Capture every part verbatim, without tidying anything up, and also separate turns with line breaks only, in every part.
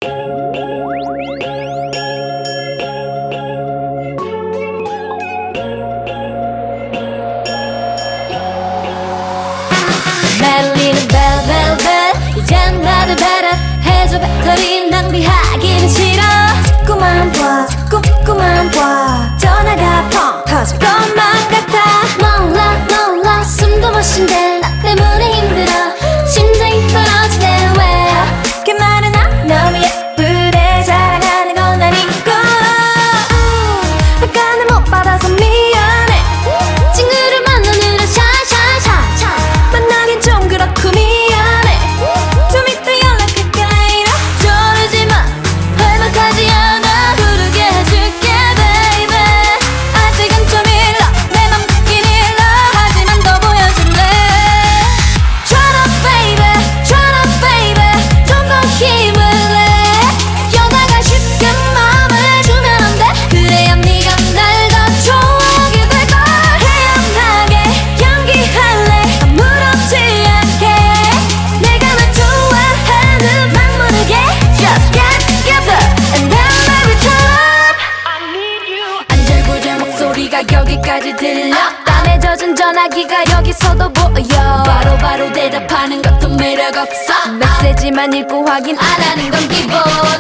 날리는 벨벨벨 이젠 나를 배려해줘. 배터리 낭비하기는 싫어. 자꾸만 봐 자꾸만 봐 전화가 펑 터질 것만 같아. 몰라 몰라 숨도 못 쉰대. 나 때문에 힘들어. 심장이 떨어지네. 왜 그 말은 안 너무 예쁘대. 자랑하는 건 아니고 약간은 못 받아서 미안해. 친구를 만나느라 샤샤샤 만나긴 좀 그렇고 미안해. 좀 이따 연락할게 later. 저러지마 할만하지 않아. 부르게 해줄게 baby. 아직은 좀 일러 내 맘 듣긴 일러. 하지만 더 보여줄래. Turn up baby turn up baby. 좀 더 힘을 내. 여자가 쉽게 마음을 주면 안 돼. 그래야 네가 날 더 좋아하게 될걸. 태연하게 연기할래 아무렇지 않게. 내가 널 좋아하는 막 모르게. Just get together and then baby turn up. I need you. 안절부절 목소리가 여기까지 들려. 땀에 젖은 전화기가 여기서도 보여. 바로바로 바로 대답하는 것도 매력 없어. 메시지만 읽고 확인 안 하는 건 기본.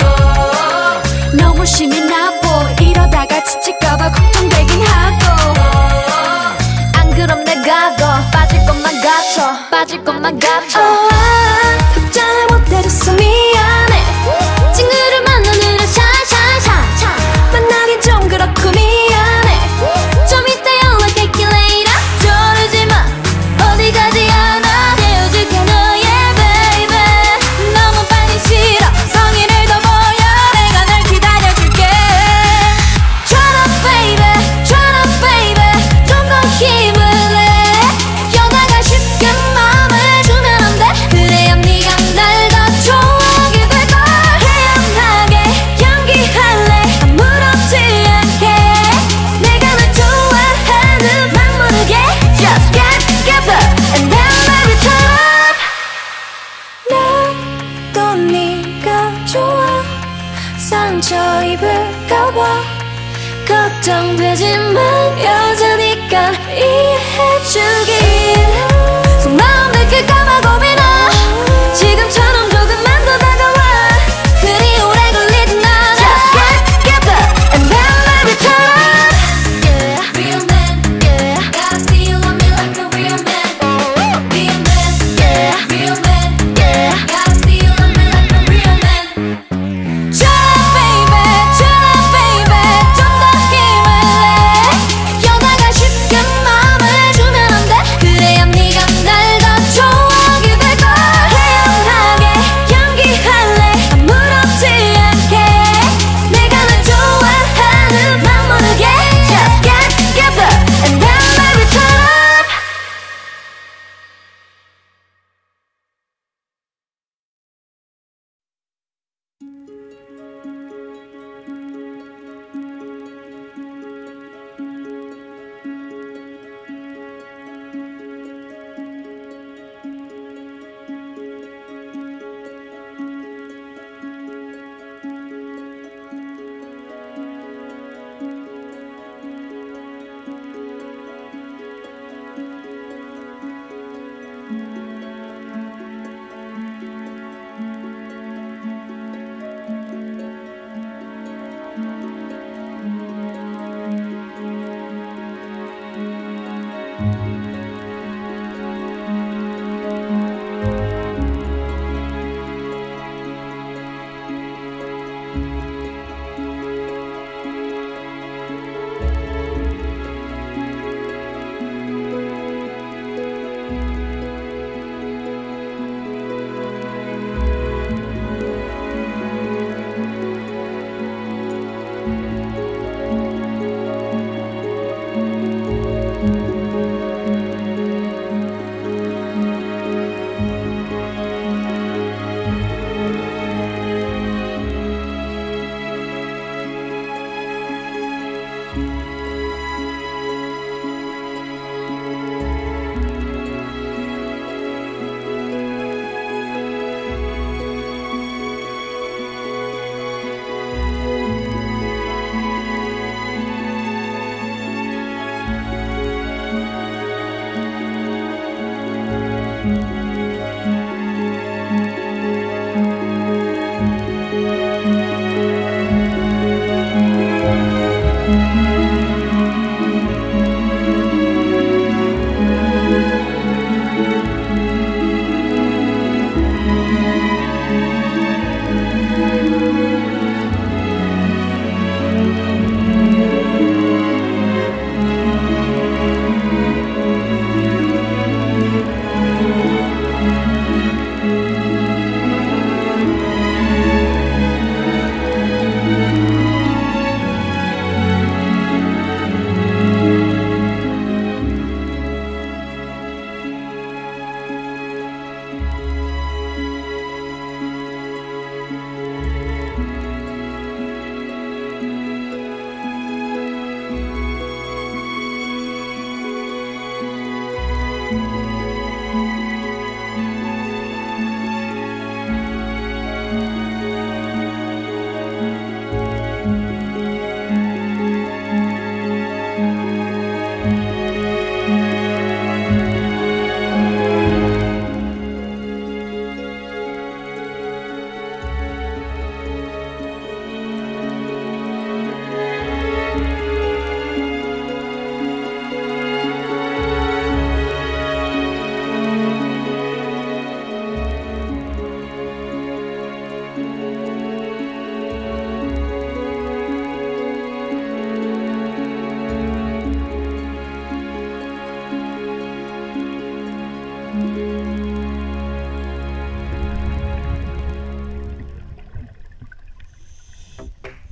너무 심이 나보. 이러다가 지칠까봐 걱정되긴 하고. 안 그럼 내가 더 빠질 것만 같아. 빠질 것만 같아. oh, 답장을 못해줘서 미안해. 친구를 만나느라 샤샤샤 만나긴 좀 그렇고 미안해. 좀 이따 연락할게 later. 저러지마 어디 가지 않아. 헤어질게 너의 baby. 너무 빨리 싫어 성의를 더 보여. 내가 널 기다려줄게. Turn up baby turn up baby. 좀 더 힘을 내. 여자가 쉽게 마음을 주면 안 돼. 그래야 네가 날 더 좋아하게 될걸. 태연하게 연기할래 아무렇지 않게. 내가 널 좋아하는 막 모르게. Just get together and then baby turn up. 나도 네가 좋아. 상처 입을까봐 걱정되지만 여자니까 이해해주길. 속마음 들킬까봐 고민아. 지금처럼 조금만 더 다가와. 그리 오래 걸리진 않아. Just get together and then baby turn up. Yeah. Real man, yeah. Gotta see you love me like a real man. Real man, yeah. Real man, yeah. Gotta see you love me like a real man. Turn up baby, turn up baby. 좀 더 힘을 내. 여자가 쉽게 마음을 주면 안 돼.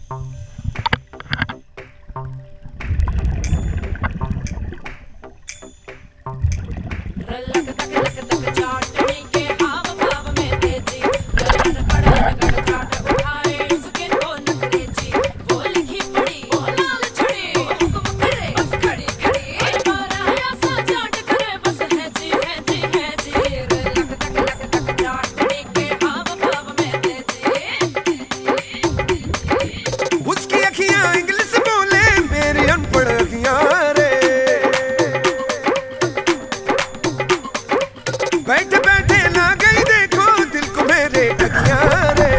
बैठे बैठे ना गई देखो दिल को मेरे अखियां रे।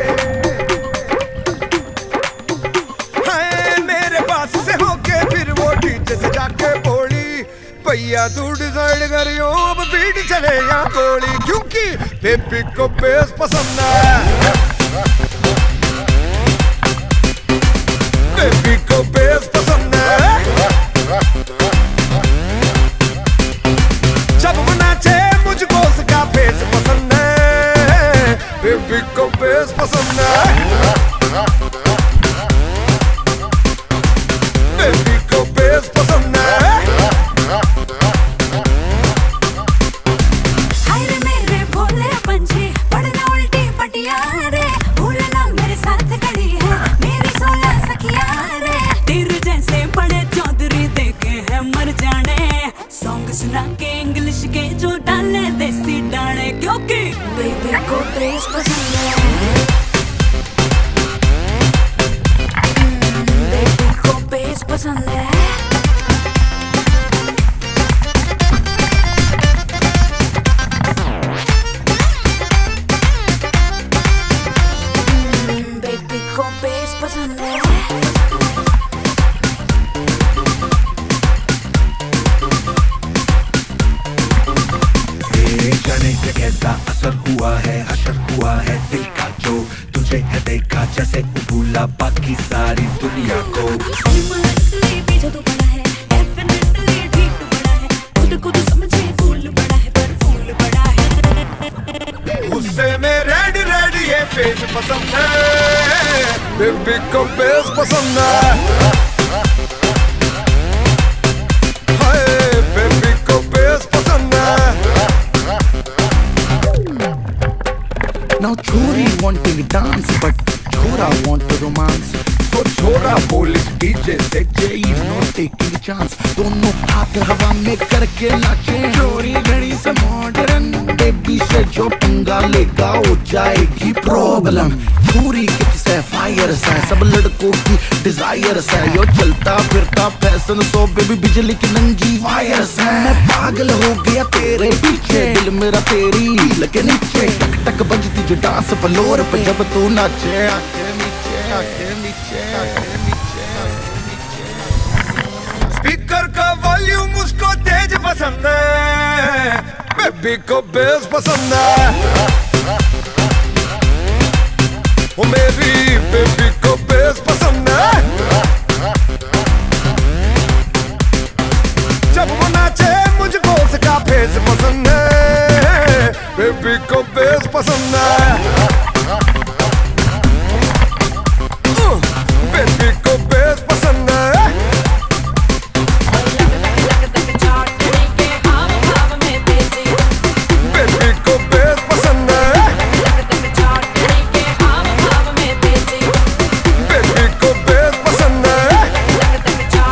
हाय मेरे पास से होके फिर वो डीजे से जाके बोली भैया तू डिसाइड करियो अब बीट चले या गोली, क्योंकि बेबी को बेस पसंद है, बेबी को बेस पसंद है। जब वो नाचे मुझको उसका फेस पसंद है, बेबी को बेस पसंद है, बेबी को बेस पसंद है।
हाय रे मेरे भोले पंछी पढ़ना उल्टी पटिया रे, भूलना मेरे साथ खड़ी है मेरी सोलह सखिया रे। तेरे जैसे बड़े चौधरी देखे हैं मर जाने, सॉन्ग सुना के इंग्लिश के जो डाले देसी डाले, क्योंकि बेबी को बेस पसंद है, बेबी को बेस पसंद है। बेबी को बेस पसंद है।
जाने से कैसा असर हुआ है, असर हुआ है दिल का जो तुझे है देखा जैसे भूला बाकी सारी दुनिया को।
पीछे तो पड़ा है, definitely ठीक तो पड़ा है, खुद को तो समझे फूल पड़ा है पर फूल पड़ा है।
गुस्से में रेड रेड ये फेस पसंद है, बेबी को बेस पसंद है, हाय बेबी को बेस पसंद है।
Now छोरी wanting dance but छोरा want to romance, तो छोरा बोले डीजे से Jay is not taking chance, दोनों हाथ हवा में करके नाचे। छोरी घड़ी से मॉडर्न बेबी से जो पंगा लेगा हो जाएगी प्रॉब्लम। छोरी किप्स है फायर है सब लड़कों की डिजायर है, यो चलता फिरता फैशन सो बेबी बिजली की नंगी वायर है। मैं पागल हो गया तेरे पीछे, दिल मेरा तेरी हील के नीचे, टक टक बजती जो डांस फ्लोर पे जब तू नाचे। आके नीचे आके नीचे आके नीचे आके नीचे।
स्पीकर का वॉल्यूम उसको तेज पसंद है, बेबी को बेस पसंद है, वो मेरी बेबी को बेस पसंद है। जब वो नाचे मुझको उसका फेस पसंद है, बेबी को बेस पसंद है, बेबी को बेस पसंद है। बेबी को बेस पसंद है, बेबी को बेस पसंद है,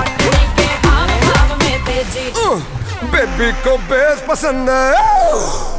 बेबी को बेस पसंद है।